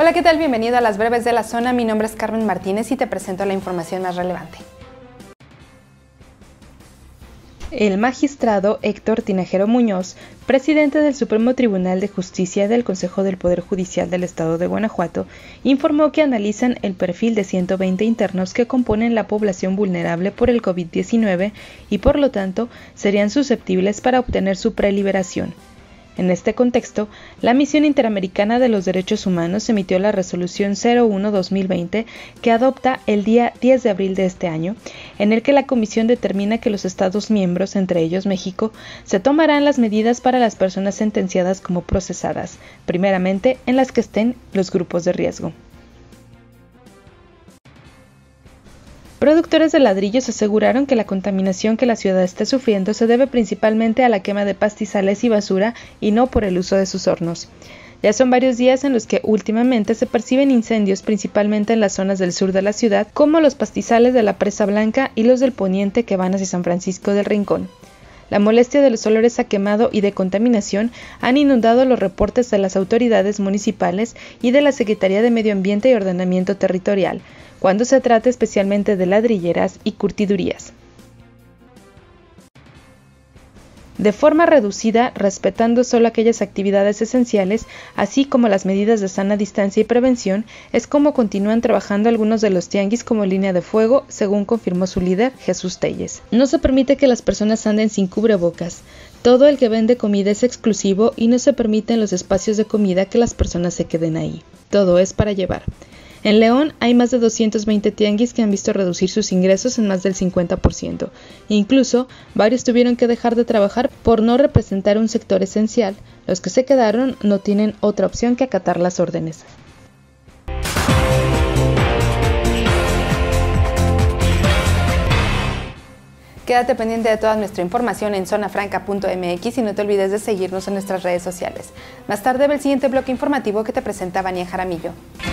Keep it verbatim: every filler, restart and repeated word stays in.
Hola, ¿qué tal? Bienvenido a Las Breves de la Zona. Mi nombre es Carmen Martínez y te presento la información más relevante. El magistrado Héctor Tinajero Muñoz, presidente del Supremo Tribunal de Justicia del Consejo del Poder Judicial del Estado de Guanajuato, informó que analizan el perfil de ciento veinte internos que componen la población vulnerable por el COVID diecinueve y por lo tanto serían susceptibles para obtener su preliberación. En este contexto, la Misión Interamericana de los Derechos Humanos emitió la Resolución cero uno guión dos mil veinte que adopta el día diez de abril de este año, en el que la Comisión determina que los Estados miembros, entre ellos México, se tomarán las medidas para las personas sentenciadas como procesadas, primeramente en las que estén los grupos de riesgo. Productores de ladrillos aseguraron que la contaminación que la ciudad está sufriendo se debe principalmente a la quema de pastizales y basura y no por el uso de sus hornos. Ya son varios días en los que últimamente se perciben incendios principalmente en las zonas del sur de la ciudad, como los pastizales de la Presa Blanca y los del poniente que van hacia San Francisco del Rincón. La molestia de los olores a quemado y de contaminación han inundado los reportes de las autoridades municipales y de la Secretaría de Medio Ambiente y Ordenamiento Territorial, cuando se trata especialmente de ladrilleras y curtidurías. De forma reducida, respetando solo aquellas actividades esenciales, así como las medidas de sana distancia y prevención, es como continúan trabajando algunos de los tianguis como línea de fuego, según confirmó su líder, Jesús Telles. No se permite que las personas anden sin cubrebocas. Todo el que vende comida es exclusivo y no se permite en los espacios de comida que las personas se queden ahí. Todo es para llevar. En León hay más de doscientos veinte tianguis que han visto reducir sus ingresos en más del cincuenta por ciento. Incluso, varios tuvieron que dejar de trabajar por no representar un sector esencial. Los que se quedaron no tienen otra opción que acatar las órdenes. Quédate pendiente de toda nuestra información en zona franca punto m x y no te olvides de seguirnos en nuestras redes sociales. Más tarde ve el siguiente bloque informativo que te presenta Vania Jaramillo.